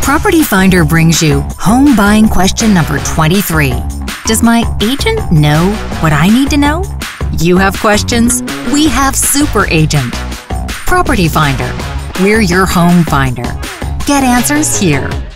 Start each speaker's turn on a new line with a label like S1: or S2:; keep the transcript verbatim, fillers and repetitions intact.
S1: Property Finder brings you home buying question number twenty-three. Does my agent know what I need to know? You have questions? We have SuperAgent. Property Finder. We're your home finder. Get answers here.